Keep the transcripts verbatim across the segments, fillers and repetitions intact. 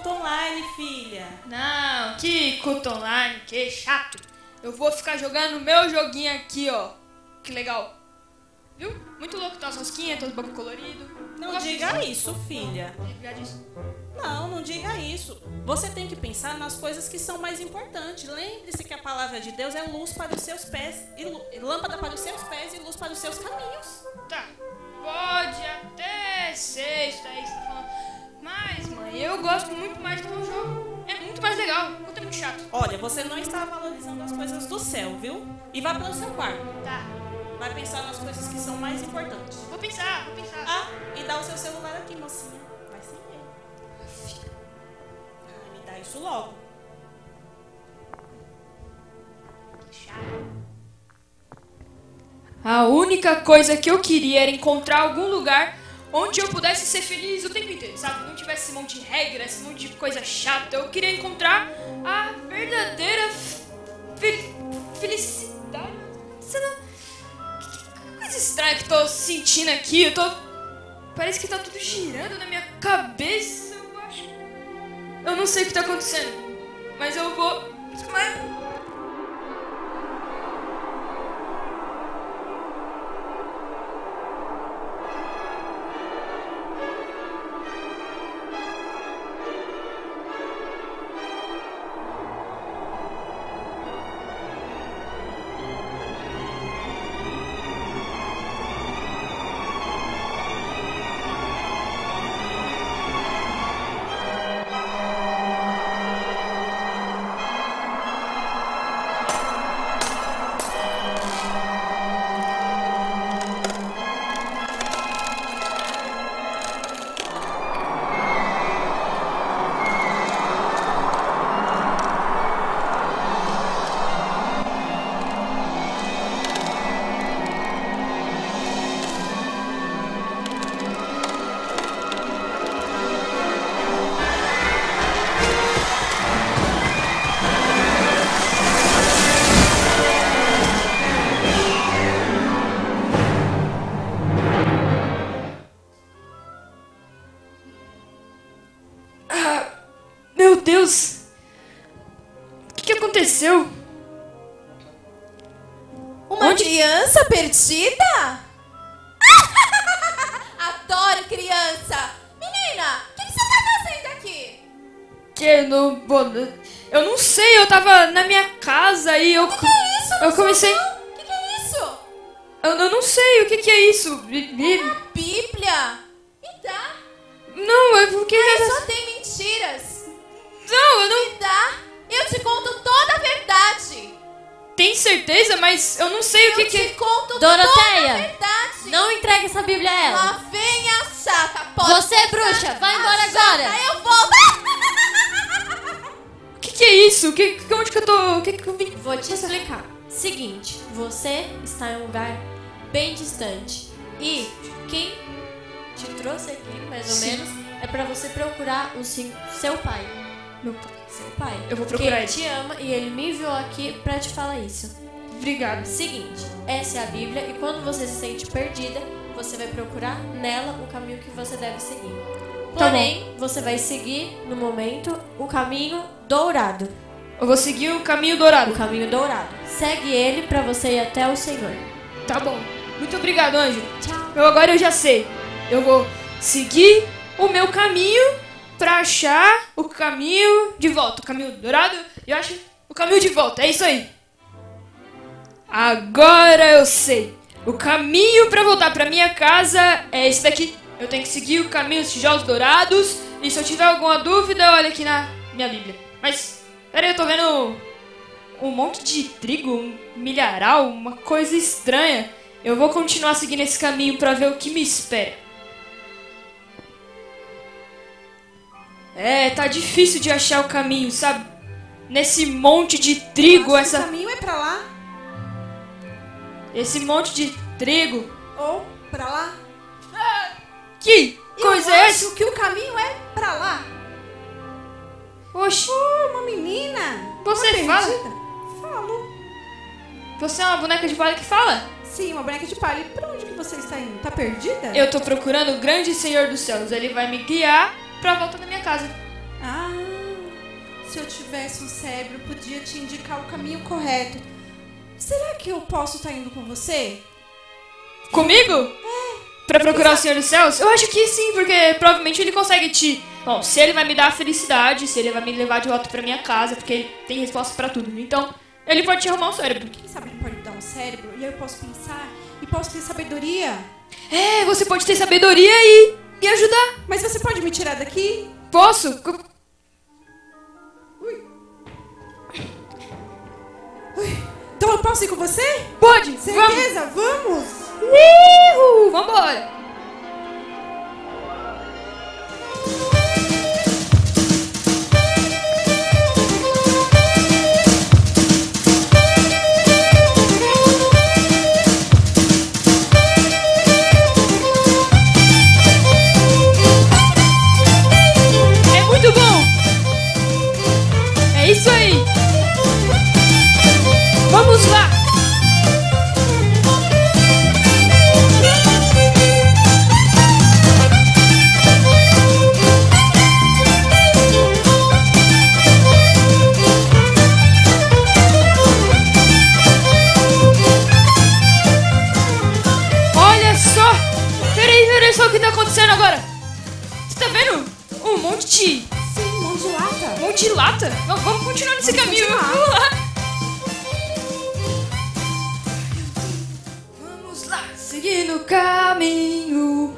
culto online, filha. Não, que culto online, que chato. Eu vou ficar jogando meu joguinho aqui, ó. Que legal. Viu? Muito louco, tá as rosquinhas, tá os bagulho colorido. Não Gosto diga disso. isso, filha. Diga disso. Não, não diga isso. Você tem que pensar nas coisas que são mais importantes. Lembre-se que a palavra de Deus é luz para os seus pés, e lu- lâmpada para os seus pés e luz para os seus caminhos. Tá, pode até ser isso daí que você tá falando. Mas, mãe, eu gosto muito mais do meu jogo. É muito mais legal. O culto é muito chato. Olha, você não está valorizando as coisas do céu, viu? E vá para o seu quarto. Tá, Vai pensar nas coisas que são mais importantes. vou pensar, vou pensar. Ah, e dá o seu celular aqui, mocinha. Vai sem medo. Ah, me dá isso logo. A única coisa que eu queria era encontrar algum lugar onde eu pudesse ser feliz o tempo inteiro, sabe? Não tivesse esse monte de regras, esse monte de coisa chata. Eu queria encontrar a verdadeira fel- felicidade. Sei lá. Que coisa estranha que eu tô sentindo aqui. Eu tô... Parece que tá tudo girando na minha cabeça, eu acho. Eu não sei o que tá acontecendo, mas eu vou... Mas... Meu Deus! O que, que aconteceu? Uma Onde- criança perdida? Adoro criança! Menina, o que, que você tá fazendo aqui? Que no... bom, eu não sei, eu tava na minha casa e eu... O que é isso? Eu comecei... O que, que é isso? Eu, eu não sei o que, que é isso. Me- me- Bíblia? Me dá. Não, é porque... Só tem mentiras. Não, eu não... Me dá. Eu te conto toda a verdade. Tem certeza, mas eu não sei o que, Eu que te é... conto Doroteia, toda a verdade. Não entregue essa Bíblia a ela. Lá vem a chata. Pode Você, ficar. bruxa, vai embora A chata, agora. Eu volto. O que, que é isso? Que, que- onde que eu tô... O que, que eu vim... Vou te explicar. Seguinte, você está em um lugar bem distante. E quem te trouxe aqui, mais ou Sim. menos, é pra você procurar o sim- seu pai. Meu pai. Seu pai. Eu vou Porque procurar ele ele. te ama e ele me enviou aqui pra te falar isso. Obrigado. Seguinte, essa é a Bíblia e quando você se sente perdida, você vai procurar nela o caminho que você deve seguir. Tá Porém, você vai seguir, no momento, o caminho dourado. Eu vou seguir o caminho dourado. O caminho dourado. Segue ele pra você ir até o Senhor. Tá bom. Muito obrigado, anjo. Tchau. Eu agora eu já sei. Eu vou seguir o meu caminho pra achar o caminho de volta. O caminho dourado. Eu acho o caminho de volta. É isso aí. Agora eu sei. O caminho pra voltar pra minha casa é esse daqui. Eu tenho que seguir o caminho dos tijolos dourados. E se eu tiver alguma dúvida, olha aqui na minha Bíblia. Mas, peraí, eu tô vendo um monte de trigo, um milharal, uma coisa estranha. Eu vou continuar seguindo esse caminho pra ver o que me espera. É, tá difícil de achar o caminho, sabe? Nesse monte de trigo, Acho que essa, O caminho é pra lá esse monte de trigo. ou pra lá. Que coisa eu é acho essa? que o caminho é pra lá. Oxi, Oh, uma menina. Você Uma fala? perdida. Falo. você é uma boneca de palha que fala? Sim, uma boneca de palha. E pra onde que você está indo? Tá perdida? Eu tô procurando o grande Senhor dos Céus. Ele vai me guiar pra volta da minha casa. Ah, se eu tivesse um cérebro, eu podia te indicar o caminho correto. Será que eu posso estar indo com você? Comigo? É. Pra procurar o Senhor dos Céus? Eu acho que sim, porque provavelmente ele consegue te... Bom, se ele vai me dar a felicidade, se ele vai me levar de volta pra minha casa, porque ele tem resposta pra tudo. Então, ele pode te arrumar um cérebro. Quem sabe ele pode me dar um cérebro e eu posso pensar e posso ter sabedoria. É, você pode ter sabedoria e, e ajudar. Mas você pode me tirar daqui? Posso? Ui. Ui. Então eu posso ir com você? Pode. Certeza? Vamos. Vamos. Uhul, vambora. É isso aí! Vamos lá! Olha só! Peraí, peraí só o que tá acontecendo agora! Você tá vendo? Um monte de... Sim, mão de lata. Mão de lata? Vamos, vamos continuar nesse vamos caminho. Vamos lá. Vamos lá. Seguir no caminho.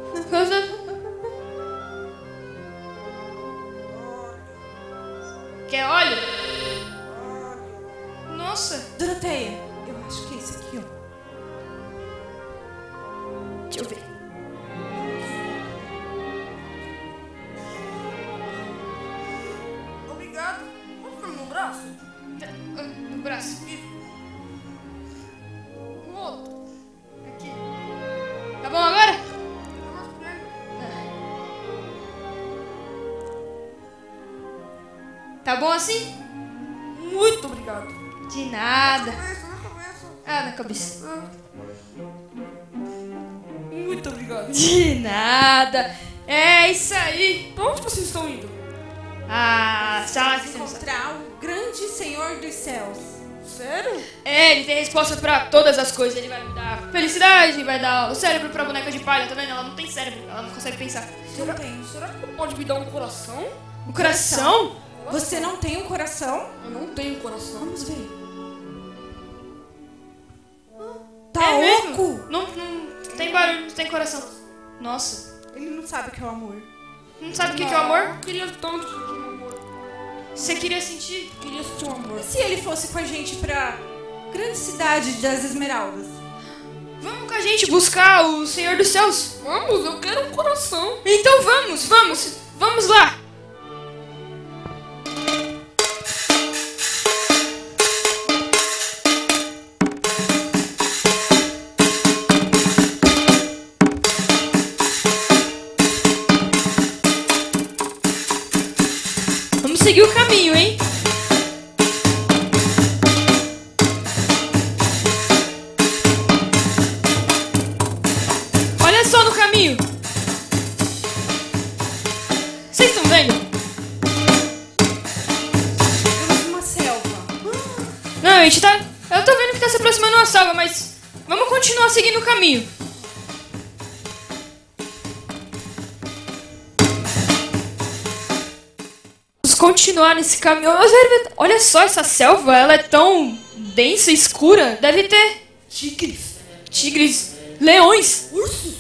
Quer óleo? Nossa. Doroteia, eu acho que é esse aqui, ó. Deixa eu ver. No braço? No braço. Um outro. Aqui. Tá bom agora? Tá bom assim? Muito obrigado. De nada. Na cabeça, na cabeça. Ah, na cabeça. Muito obrigado. De nada. É isso aí. Pra onde vocês estão indo? Ah, só que encontrar o grande Senhor dos Céus. Sério? É, ele tem resposta pra todas as coisas. Ele vai me dar felicidade, vai dar o cérebro pra boneca de palha, tá vendo? Ela não tem cérebro, ela não consegue pensar. Será, não tem. Será que pode me dar um coração? Um coração? Você não tem um coração? Eu não tenho coração. Vamos ver. Tá é louco? Mesmo? Não, não tem barulho, não tem coração. Nossa. Ele não sabe o que é o amor. Não sabe o que, que é o amor? Eu queria tanto sentir o amor. Você queria sentir? Eu queria sentir o amor. E se ele fosse com a gente pra grande cidade das Esmeraldas? Vamos com a gente buscar o Senhor dos Céus. Vamos, eu quero um coração. Então vamos, vamos, vamos lá. Vamos seguir o caminho, hein? Olha só no caminho. Vocês estão vendo? Temos uma selva. Não, a gente tá... Eu tô vendo que tá se aproximando uma selva, mas... Vamos continuar seguindo o caminho. Vamos continuar nesse caminho. Olha só essa selva, ela é tão densa e escura. Deve ter... Tigres. Tigres... Leões. Ursos.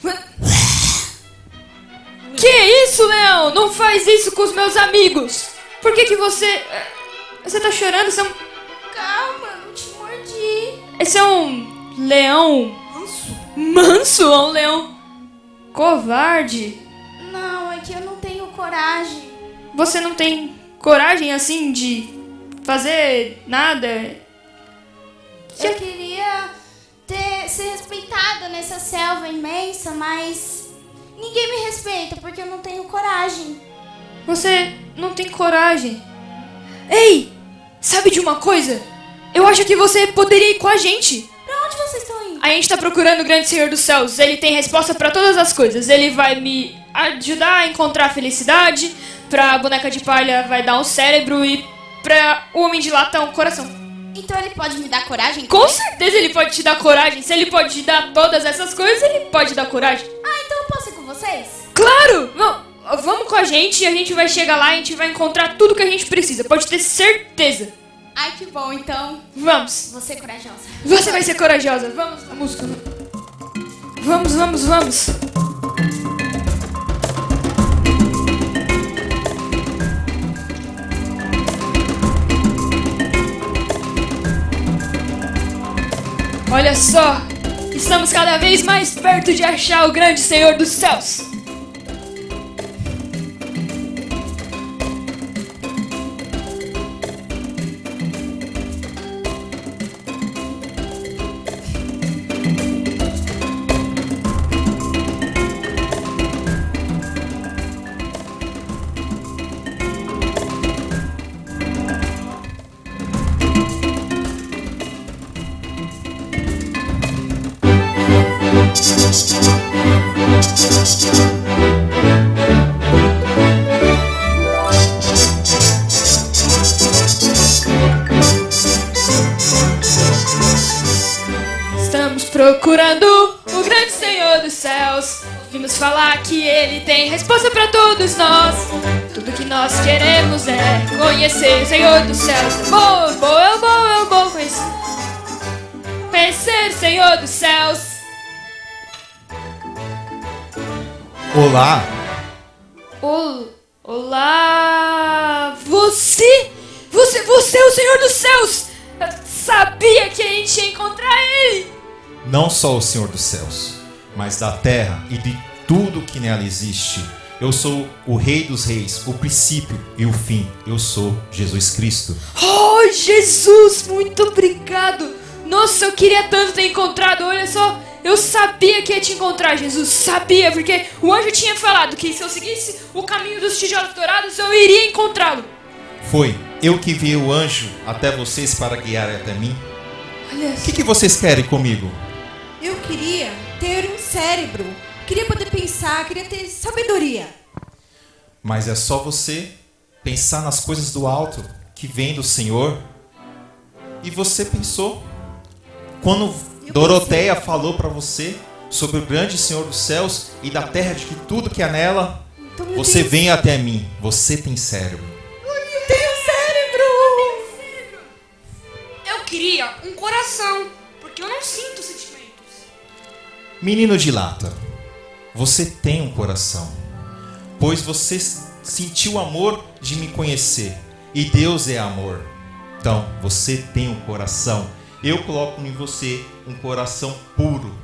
Que isso, Leão? Não faz isso com os meus amigos. Por que que você... Você tá chorando? Você é um... Calma, não te mordi. Esse é um leão... Manso. Manso? É um leão... Covarde. Não, é que eu não tenho coragem. Você não tem coragem, assim, de fazer nada? Eu queria ter, ser respeitada nessa selva imensa, mas ninguém me respeita porque eu não tenho coragem. Você não tem coragem. Ei, sabe de uma coisa? Eu acho que você poderia ir com a gente. Pra onde vocês estão indo? A gente tá procurando o grande Senhor dos Céus. Ele tem resposta pra todas as coisas. Ele vai me ajudar a encontrar a felicidade, pra boneca de palha vai dar um cérebro e pra o homem de lata um coração. Então ele pode me dar coragem? Com certeza ele pode te dar coragem. Se ele pode te dar todas essas coisas, ele pode dar coragem. Ah, então eu posso ir com vocês? Claro! Vam- Vamos com a gente e a gente vai chegar lá e a gente vai encontrar tudo que a gente precisa. Pode ter certeza. Ai, que bom, então. Vamos. Vou ser corajosa. Você vai ser corajosa. Vamos na música. Vamos, vamos, vamos. Olha só, estamos cada vez mais perto de achar o grande Senhor dos céus. Estamos procurando o grande Senhor dos céus. Vimos falar que ele tem resposta para todos nós. Tudo que nós queremos é conhecer o Senhor dos céus. Boa, boa, boa, boa, conhecer. Conhecer o Senhor dos céus. Olá, Ol- Olá, você, você, você é o Senhor dos céus. Eu sabia que a gente ia encontrar ele. não só o Senhor dos céus, mas da terra e de tudo que nela existe. Eu sou o Rei dos Reis, o princípio e o fim. Eu sou Jesus Cristo. Oh, Jesus, muito obrigado. Nossa, eu queria tanto ter encontrado. Olha só, eu sabia que ia te encontrar, Jesus. Sabia, porque o anjo tinha falado que se eu seguisse o caminho dos tijolos dourados, eu iria encontrá-lo. Foi eu que enviei o anjo até vocês para guiarem até mim. Olha O que, que vocês querem comigo? Eu queria ter um cérebro. Queria poder pensar, queria ter sabedoria. Mas é só você pensar nas coisas do alto que vem do Senhor. E você pensou? Quando Eu Doroteia falou para você sobre o grande Senhor dos céus e da terra, de que tudo que há nela, Então eu você tenho- vem até mim. Você tem cérebro. Eu tenho cérebro! Eu queria um coração, porque eu não sinto sentimentos. Menino de lata, você tem um coração, pois você sentiu o amor de me conhecer, e Deus é amor. Então, você tem um coração. Eu coloco em você um coração puro.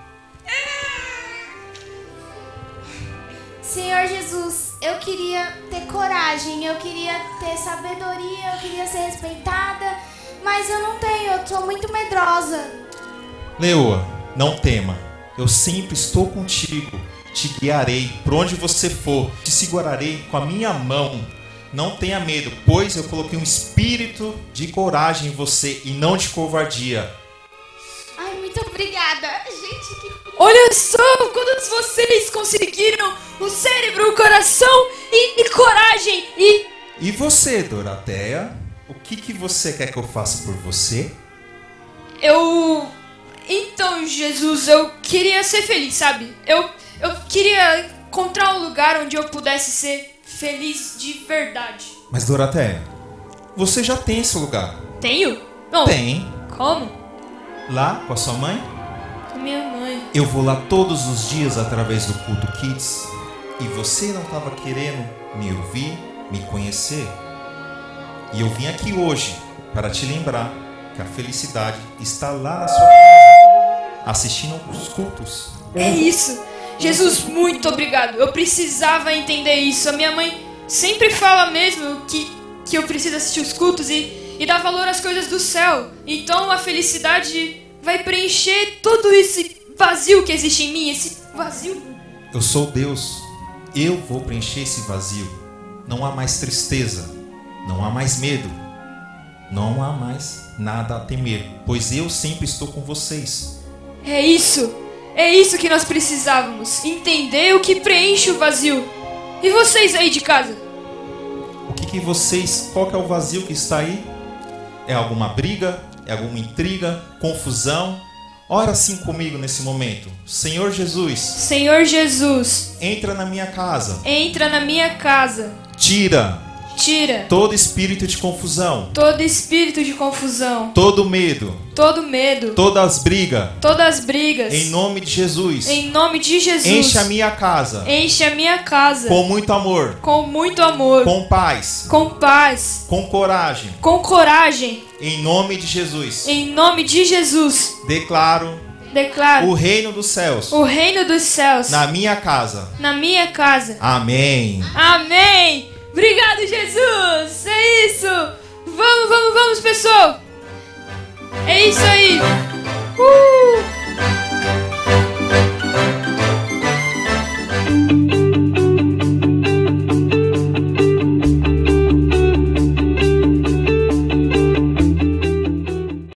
Senhor Jesus, eu queria ter coragem, eu queria ter sabedoria, eu queria ser respeitada, mas eu não tenho, eu sou muito medrosa. Leoa, não tema. Eu sempre estou contigo. Te guiarei por onde você for. Te segurarei com a minha mão. Não tenha medo, pois eu coloquei um espírito de coragem em você e não de covardia. Ai, muito obrigada. Gente, que... Olha só, todos vocês conseguiram o cérebro, o coração e, e coragem e... E você, Doroteia? O que, que você quer que eu faça por você? Eu... Então, Jesus, eu queria ser feliz, sabe? Eu, eu queria encontrar um lugar onde eu pudesse ser feliz de verdade. Mas, Doroteia, você já tem esse lugar. Tenho? Não. Tem. Como? Lá, com a sua mãe? Com minha mãe. Eu vou lá todos os dias através do culto Kids. E você não estava querendo me ouvir, me conhecer. E eu vim aqui hoje para te lembrar que a felicidade está lá na sua casa, assistindo os cultos. É isso. Jesus, muito obrigado. Eu precisava entender isso. A minha mãe sempre fala mesmo que, que eu preciso assistir os cultos e, e dar valor às coisas do céu. Então a felicidade vai preencher todo esse vazio que existe em mim, esse vazio. Eu sou Deus. Eu vou preencher esse vazio. Não há mais tristeza. Não há mais medo. Não há mais nada a temer, pois eu sempre estou com vocês. É isso. É isso que nós precisávamos. Entender o que preenche o vazio. E vocês aí de casa? O que, que vocês... Qual que é o vazio que está aí? É alguma briga? É alguma intriga? Confusão? Ora assim comigo nesse momento. Senhor Jesus. Senhor Jesus. Entra na minha casa. Entra na minha casa. Tira. Tira todo espírito de confusão. Todo espírito de confusão. Todo medo. Todo medo. Todas as brigas. Todas as brigas. Em nome de Jesus. Em nome de Jesus. Enche a minha casa. Enche a minha casa. Com muito amor. Com muito amor. Com paz. Com paz. Com coragem. Com coragem. Em nome de Jesus. Em nome de Jesus. Declaro. Declaro. O reino dos céus. O reino dos céus. Na minha casa. Na minha casa. Amém. Amém. Obrigado, Jesus. É isso. Vamos, vamos, vamos, pessoal. É isso aí. Uh!